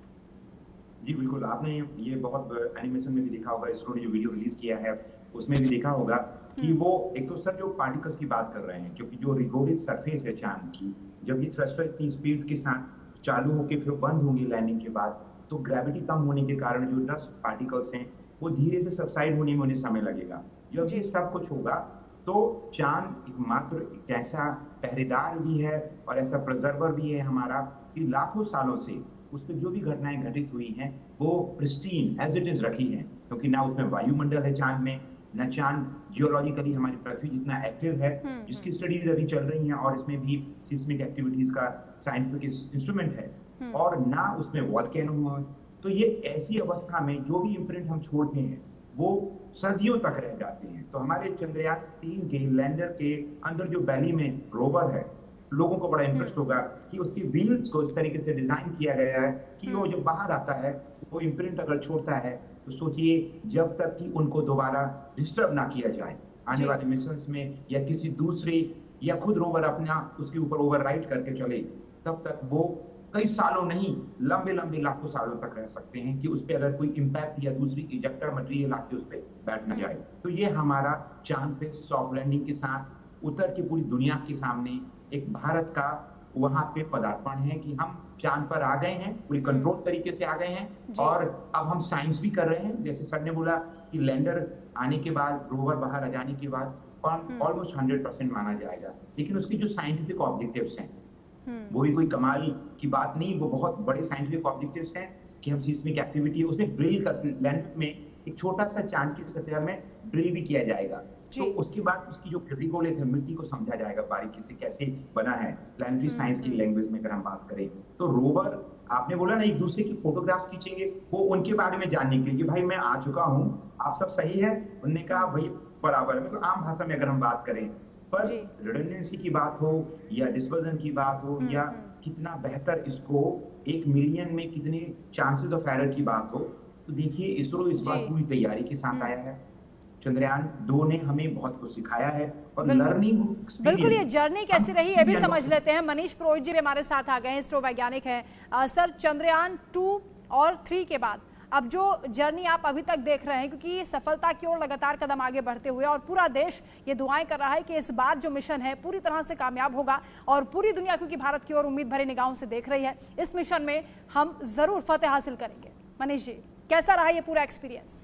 Speaker 10: जी बिल्कुल, आपने ये बहुत एनिमेशन में भी देखा होगा, इसरो ने जो वीडियो रिलीज किया है उसमें भी देखा होगा कि वो एक तो सर जो पार्टिकल्स की बात कर रहे हैं, क्योंकि जो रिगोरियस सरफेस है चांद की, जब ये थ्रस्टर इतनी स्पीड के साथ चालू होकर फिर बंद होंगी लैंडिंग के बाद, तो ग्रेविटी कम होने के कारण जो डस्ट पार्टिकल्स हैं वो धीरे से सबसाइड होने में उन्हें समय लगेगा। जब ये सब कुछ होगा तो चांद एक मात्र एक ऐसा पहरेदार भी है और ऐसा प्रिजर्वर भी है हमारा कि लाखों सालों से उस पर जो भी घटनाएं घटित हुई हैं वो प्रिस्टीन एज इट इज रखी हैं, क्योंकि ना उसमें वायुमंडल है चांद में, न चांद जियोलॉजिकली हमारी पृथ्वी जितना एक्टिव है, जिसकी स्टडीज अभी चल रही हैं और इसमें भी सिस्मिक एक्टिविटीज का साइंटिफिक इंस्ट्रूमेंट है, और ना उसमें वॉल्केनो है। तो ये ऐसी अवस्था में जो भी इम्प्रिंट हम छोड़ते हैं वो सदियों तक रह जाते हैं। तो हमारे चंद्रयान तीन के लैंडर के अंदर जो बैली में रोवर है, लोगों को बड़ा इंटरेस्ट होगा कि उसकी व्हील्स को इस तरीके से डिजाइन किया गया है कि वो जब बाहर आता है वो इम्प्रिंट अगर छोड़ता है तो सोचिए जब तक कि उनको दोबारा डिस्टर्ब ना किया जाए आने वाले मिशंस में, या किसी दूसरे या खुद रोवर अपना उसके ऊपर ओवरराइड करके चले, तब तक वो कई सालों नहीं लंबे लंबे लाखों सालों तक रह सकते हैं कि उस पर अगर कोई इम्पैक्ट या दूसरी इजेक्टर मटेरियल आके उस पर बैठ न जाए। तो ये हमारा चांद पे सॉफ्ट लैंडिंग के साथ उतर के पूरी दुनिया के सामने एक भारत का वहां पे पदार्पण है कि हम चांद पर आ गए हैं, पूरी कंट्रोल तरीके से आ गए हैं, और अब हम साइंस भी कर रहे हैं। जैसे सर ने बोला कि लैंडर आने के बाद, रोवर बाहर आ जाने के बाद ऑलमोस्ट हंड्रेड परसेंट माना जाएगा, लेकिन उसके जो साइंटिफिक ऑब्जेक्टिव्स हैं वो भी कोई कमाल की बात नहीं, वो बहुत बड़े साइंटिफिक ऑब्जेक्टिव्स हैं कि हम सिस्मिक एक्टिविटी है उसमें ड्रिल कर, लैंडर में एक छोटा सा चांद की सतह में ड्रिल भी किया जाएगा। तो उसके बाद उसकी जो क्रिटिकोलेट है, मिट्टी को समझा जाएगा बारीकी से कैसे बना है, प्लानिटरी साइंस की लैंग्वेज में अगर हम बात करें। तो रोवर, आपने बोला ना एक दूसरे की फोटोग्राफ्स खींचेंगे, वो उनके बारे में जानने के लिए कि भाई मैं आ चुका हूँ, आप सब सही है, उन्होंने कहा भाई बराबर है। मतलब आम भाषा में अगर हम बात करें, पर रिडंडेंसी की बात हो या डिस्पर्जन की बात हो या कितना बेहतर इसको एक मिलियन में कितने चांसेस ऑफ एरर की बात हो, तो देखिए इसरो इस बार पूरी तैयारी के साथ आया है। चंद्रयान दो ने हमें बहुत कुछ सिखाया है और लर्निंग
Speaker 1: बिल्कुल, ये जर्नी कैसी रही ये भी समझ लेते हैं। मनीष पुरोहित जी भी हमारे साथ आ गए हैं, इसरो वैज्ञानिक हैं। सर, चंद्रयान टू और थ्री के बाद अब जो जर्नी आप अभी तक देख रहे हैं, क्योंकि सफलता की ओर लगातार कदम आगे बढ़ते हुए और पूरा देश ये दुआएं कर रहा है कि इस बार जो मिशन है पूरी तरह से कामयाब होगा, और पूरी दुनिया क्योंकि भारत की ओर उम्मीद भरी निगाहों से देख रही है, इस मिशन में हम जरूर फतेह हासिल करेंगे। मनीष जी, कैसा रहा ये पूरा एक्सपीरियंस?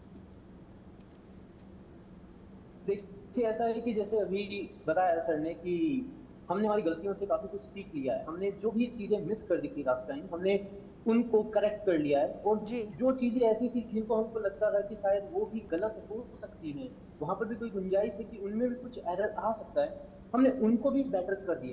Speaker 12: देखिए, ऐसा है कि जैसे अभी बताया सर ने कि हमने हमारी गलतियों से काफी कुछ सीख लिया है। हमने जो भी चीजें मिस कर दी थी लास्ट टाइम, हमने उनको करेक्ट कर लिया है, और जो चीजें ऐसी थी जिनको हमको लगता था कि शायद वो भी गलत हो सकती हैं, वहां पर भी कोई गुंजाइश है कि उनमें भी कुछ एरर आ सकता है, हमने उनको भी बेटर कर दिया है।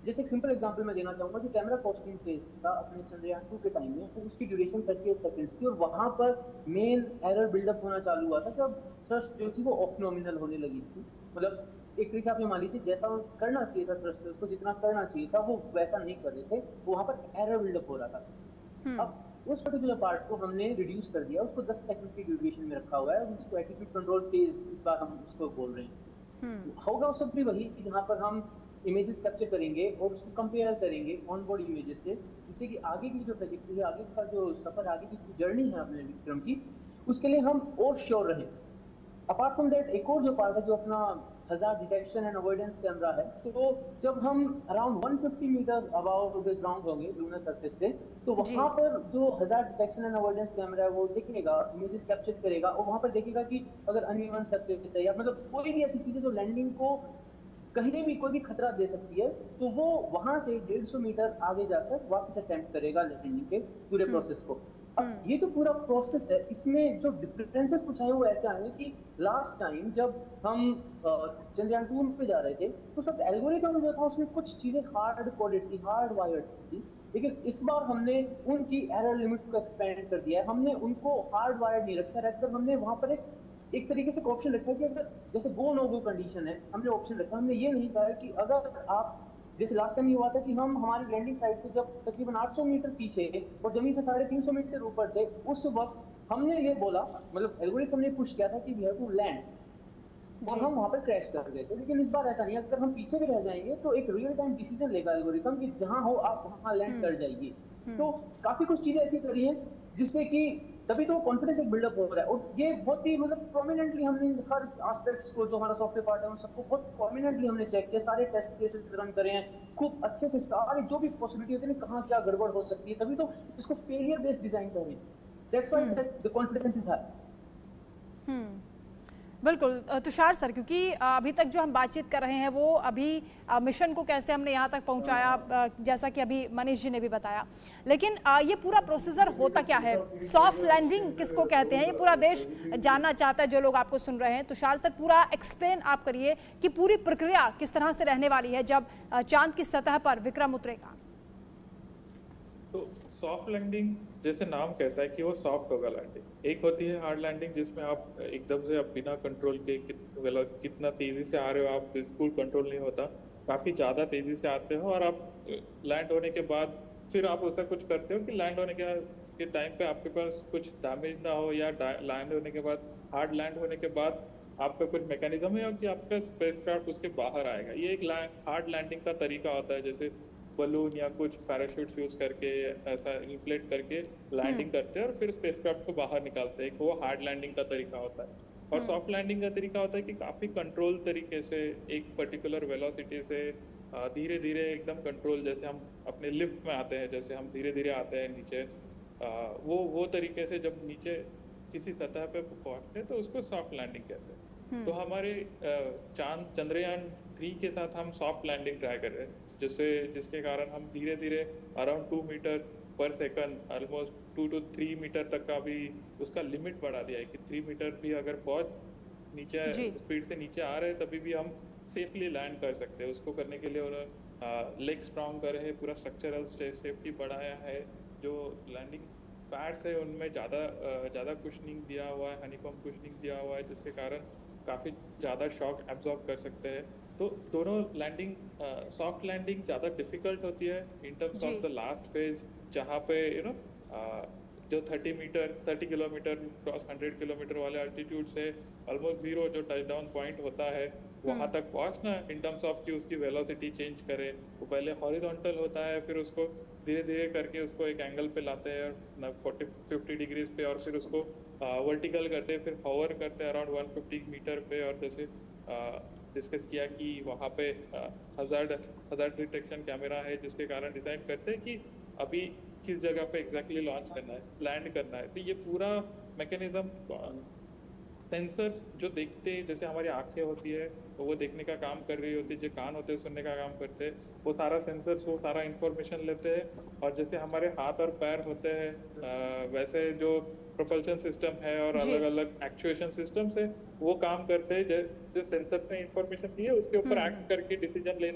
Speaker 12: जैसे एक सिंपल एग्जांपल मैं देना चाहूंगा, जो कैमरा कॉस्टिंग फेज था अपने चंद्रयान टू के टाइम में, तो उसकी ड्यूरेशन थर्टी सेकंड्स थी और वहां पर मेन एरर बिल्डअप होना चालू हुआ था जब थ्रस्ट जो थी वो ऑफ नॉमिनल होने लगी थी। मतलब एक तरीके से आप ये मान लीजिए जैसा करना चाहिए था थ्रस्ट उसको जितना करना चाहिए था वो वैसा नहीं कर रहे थे, वो वहां पर एरर बिल्डअप हो रहा था। अब उस पर्टिकुलर पार्ट को हमने रिड्यूस कर दिया, उसको दस सेकंड की ड्यूरेशन में रखा हुआ है, उसको एटीट्यूड कंट्रोल फेज इस बार हम उसको बोल रहे हैं। होगा वो सब भी वही कि जहाँ पर हम इमेजेस कैप्चर करेंगे और उसको कंपेयर करेंगे ऑन बोर्ड इमेजेस से, जिससे कि आगे की जो ट्रैजेक्टरी है, आगे का जो सफर, आगे की जो जर्नी है अपने विक्रम की, उसके लिए हम और श्योर रहें। अपार्ट फ्रॉम दैट एक और जो पार्ट है जो अपना hazard detection and avoidance camera है, तो जब हम around one fifty metre above the ground होंगे लूनर सरफेस से, तो वहां पर जो hazard detection and avoidance camera है वो देखेगा, इमेजेस कैप्चर करेगा और वहां पर देखेगा कि अगर अनइवन सरफेस है या मतलब कोई भी ऐसी चीजें जो लैंडिंग को कहीं भी कोई भी खतरा दे सकती है, तो वो वहां से डेढ़ सौ मीटर आगे जाकर वापस अटेम्प्ट करेगा लैंडिंग के पूरे प्रोसेस को। अब ये जो पूरा प्रोसेस है, इसमें जो डिफरेंसेस कुछ है वो ऐसे आए कि लास्ट टाइम जब हम चंद्रयान टू पे जा रहे थे तो सब एल्गोरिथम जो था उसमें कुछ चीजें हार्ड कोडेड थी, हार्ड वायर्ड थी, लेकिन इस बार हमने उनकी एरर लिमिट्स को एक्सपेंड कर दिया है। हमने उनको हार्ड वायर्ड नहीं रखा, रखकर हमने वहां पर एक एक तरीके से ऑप्शन रखा है कि अगर जैसे गो नो गो कंडीशन है, हमने ऑप्शन रखा, हमने ये नहीं कहा कि अगर आप जैसे लास्ट टाइम ये हुआ था कि हम हमारी लैंडिंग साइट से जब तकरीबन आठ सौ मीटर पीछे और जमीन से साढ़े तीन सौ मीटर ऊपर थे, उस वक्त हमने ये बोला, मतलब एल्गोरिथम ने पुश किया था कि वी हैव टू लैंड और हम वहां पर क्रैश कर गए थे। लेकिन इस बार ऐसा नहीं है, अगर हम पीछे भी रह जाएंगे तो एक रियल टाइम डिसीजन लेगा एल्गोरिथम कि जहां हो आप वहां लैंड कर जाइए। तो काफी कुछ चीजें ऐसी करी है जिससे कि तभी तो कॉन्फिडेंस एक बिल्डअप हो रहा है। और ये बहुत ही मतलब प्रोमिनेंटली हमने हर एस्पेक्ट्स को, जो हमारा सॉफ्टवेयर पार्ट है उन सबको बहुत प्रोमिनेंटली हमने चेक किया, सारे टेस्ट केसेस रन करे हैं खूब अच्छे से, सारे जो भी पॉसिबिलिटी होती है कहाँ क्या गड़बड़ हो सकती है, तभी तो इसको फेलियर बेस्ड डिजाइन कर रहे हैं। That's why the confidence is high.
Speaker 1: बिल्कुल तुषार सर, क्योंकि अभी तक जो हम बातचीत कर रहे हैं वो अभी मिशन को कैसे हमने यहाँ तक पहुँचाया, जैसा कि अभी मनीष जी ने भी बताया, लेकिन ये पूरा प्रोसीजर होता क्या है, सॉफ्ट लैंडिंग किसको कहते हैं, ये पूरा देश जानना चाहता है जो लोग आपको सुन रहे हैं। तुषार सर पूरा एक्सप्लेन आप करिए कि पूरी प्रक्रिया किस तरह से रहने वाली है जब चांद की सतह पर विक्रम उतरेगा।
Speaker 11: तो सॉफ्ट लैंडिंग जैसे नाम कहता है कि वो सॉफ्ट होगा लैंडिंग, एक होती है हार्ड लैंडिंग जिसमें आप एकदम से आप बिना कंट्रोल के कित, कितना तेजी से आ रहे हो, आप बिल्कुल कंट्रोल नहीं होता, काफ़ी ज़्यादा तेजी से आते हो और आप लैंड होने के बाद फिर आप ऐसा कुछ करते हो कि लैंड होने के के टाइम पे आपके पास कुछ डैमेज ना हो, या लैंड होने के बाद हार्ड लैंड होने के बाद आपका कुछ मैकेनिज्म है कि आपका स्पेसक्राफ्ट उसके बाहर आएगा। ये एक हार्ड लैंडिंग का तरीका होता है, जैसे बलून या कुछ पैराशूट्स यूज करके ऐसा इन्फ्लेट करके लैंडिंग करते हैं और फिर स्पेसक्राफ्ट को बाहर निकालते हैं, वो हार्ड लैंडिंग का तरीका होता है। और सॉफ्ट लैंडिंग का तरीका होता है कि काफ़ी कंट्रोल तरीके से एक पर्टिकुलर वेलोसिटी से धीरे धीरे एकदम कंट्रोल, जैसे हम अपने लिफ्ट में आते हैं, जैसे हम धीरे धीरे आते हैं नीचे, वो वो तरीके से जब नीचे किसी सतह पे पहुंचते हैं तो उसको सॉफ्ट लैंडिंग कहते हैं। तो हमारे चांद चंद्रयान थ्री के साथ हम सॉफ्ट लैंडिंग ट्राई कर रहे हैं, जिससे जिसके कारण हम धीरे धीरे around two metre per second, almost two two three metre तक का भी उसका लिमिट बढ़ा दिया है कि थ्री मीटर भी अगर पहुंच नीचे स्पीड से नीचे आ रहे हैं तभी भी हम सेफली लैंड कर सकते हैं। उसको करने के लिए उन्होंने लेग स्ट्रॉन्ग करे है, पूरा स्ट्रक्चरल सेफ्टी बढ़ाया है, जो लैंडिंग पैड्स है उनमें ज़्यादा ज़्यादा कुशनिंग दिया हुआ है, हनीकॉम कुशनिंग दिया हुआ है, जिसके कारण काफ़ी ज़्यादा शॉक एब्जॉर्ब कर सकते हैं। तो दोनों लैंडिंग, सॉफ्ट लैंडिंग ज़्यादा डिफिकल्ट होती है in terms of the last phase, जहाँ पे यू नो जो thirty metre thirty kilometre cross hundred kilometre वाले अल्टीट्यूड से ऑलमोस्ट जीरो जो टच डाउन पॉइंट होता है वहाँ तक पहुँचना, इन टर्म्स ऑफ कि उसकी वेलोसिटी चेंज करे, वो पहले हॉरिजॉन्टल होता है, फिर उसको धीरे धीरे करके उसको एक एंगल पे लाते हैं फोर्टी फिफ्टी डिग्रीज पे, और फिर उसको वर्टिकल करते हैं, फिर हॉवर करते हैं अराउंड वन फिफ्टी मीटर पे, और जैसे डिस्कस किया कि वहाँ पे हजार्ड हजार्ड डिटेक्शन कैमरा है, जिसके कारण डिसाइड करते हैं कि अभी किस जगह पे एग्जैक्टली लॉन्च करना है, लैंड करना है। तो ये पूरा मैकेनिज्म, सेंसर्स जो देखते हैं, जैसे हमारी आंखें होती है तो वो देखने का काम कर रही होती है, जो कान होते हैं सुनने का काम करते हैं, वो सारा सेंसर्स वो सारा इंफॉर्मेशन लेते हैं, और जैसे हमारे हाथ और पैर होते हैं वैसे जो प्रोपल्शन सिस्टम है और अलग अलग एक्चुएशन सिस्टम्स है वो काम करते हैं, जो सेंसर से इंफॉर्मेशन दी है उसके ऊपर एक्ट करके डिसीजन लेना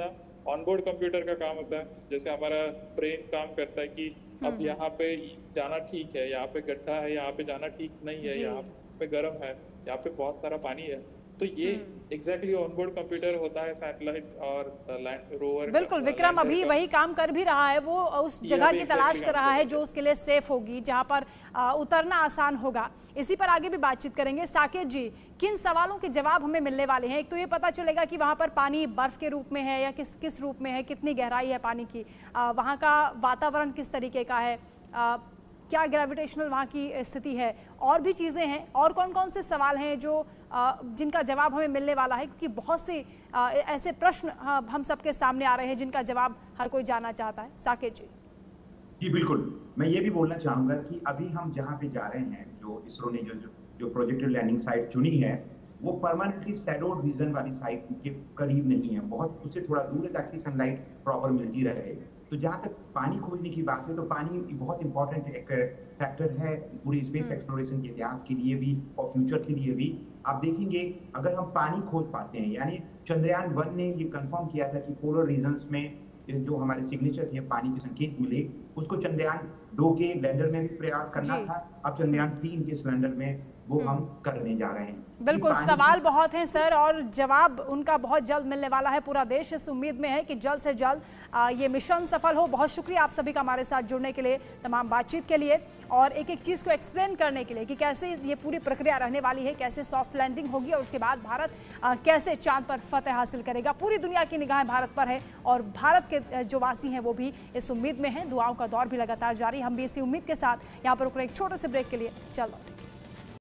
Speaker 11: ऑनबोर्ड कंप्यूटर का काम होता है, जैसे हमारा ब्रेन काम करता है कि अब यहाँ पे जाना ठीक है, यहाँ पे गड्ढा है, यहाँ पे जाना ठीक नहीं है, यहाँ पे गर्म है, यहाँ पे बहुत सारा पानी है। तो ये एग्जैक्टली ऑनबोर्ड कंप्यूटर होता है सैटेलाइट और लैंड रोवर।
Speaker 1: बिल्कुल विक्रम अभी वही काम कर भी रहा है, वो उस जगह की तलाश कर रहा है जो उसके लिए सेफ होगी, जहां पर आ, उतरना आसान होगा। इसी पर आगे भी बातचीत करेंगे। साकेत जी, किन सवालों के जवाब हमें मिलने वाले हैं? एक तो ये पता चलेगा कि वहां पर पानी बर्फ के रूप में है या किस किस रूप में है, कितनी गहराई है पानी की, आ, वहां का वातावरण किस तरीके का है, आ, क्या ग्रेविटेशनल वहाँ की स्थिति है, और भी चीज़ें हैं। और कौन कौन से सवाल हैं जो जिनका जवाब हमें मिलने वाला है, क्योंकि बहुत से ऐसे प्रश्न हम सबके सामने आ रहे हैं जिनका जवाब हर कोई जानना चाहता है। साकेत जी।
Speaker 10: जी बिल्कुल, मैं ये भी बोलना चाहूँगा कि अभी हम जहाँ पे जा रहे हैं, जो इसरो ने जो जो प्रोजेक्टेड लैंडिंग साइट चुनी है, वो परमानेंटली शैडोड रीजन वाली साइट के करीब नहीं है, बहुत उससे थोड़ा दूर है ताकि सनलाइट प्रॉपर मिलती रहे। तो जहाँ तक पानी खोजने की बात है, तो पानी बहुत इंपॉर्टेंट एक फैक्टर है पूरी स्पेस एक्सप्लोरेशन के इतिहास के लिए भी और फ्यूचर के लिए भी। आप देखेंगे अगर हम पानी खोज पाते हैं, यानी चंद्रयान वन ने ये कंफर्म किया था कि पोलर रीजन्स में जो हमारे सिग्नेचर थे पानी के संकेत मिले, उसको चंद्रयान दो के लैंडर में भी प्रयास करना था। अब चंद्रयान तीन के सिलेंडर में वो हम करने जा रहे हैं।
Speaker 1: बिल्कुल, सवाल बहुत हैं सर और जवाब उनका बहुत जल्द मिलने वाला है। पूरा देश इस उम्मीद में है कि जल्द से जल्द आ, ये मिशन सफल हो। बहुत शुक्रिया आप सभी का हमारे साथ जुड़ने के लिए, तमाम बातचीत के लिए और एक एक चीज़ को एक्सप्लेन करने के लिए कि कैसे ये पूरी प्रक्रिया रहने वाली है, कैसे सॉफ्ट लैंडिंग होगी और उसके बाद भारत आ, कैसे चांद पर फतेह हासिल करेगा। पूरी दुनिया की निगाहें भारत पर है और भारत के जो वासी हैं वो भी इस उम्मीद में हैं। दुआओं का दौर भी लगातार जारी। हम भी इसी उम्मीद के साथ यहाँ पर रुक रहे एक छोटे से ब्रेक के लिए चल रहे।